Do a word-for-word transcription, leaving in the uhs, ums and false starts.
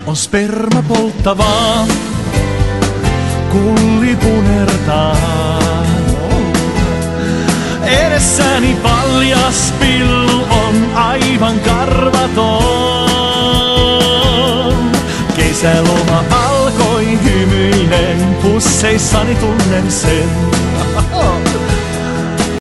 on sperma polttavaa, kulli punertaa. Edessäni paljas pillu on aivan karvaton. Kesäloma alkoi hymyinen, pusseissani tunnen sen.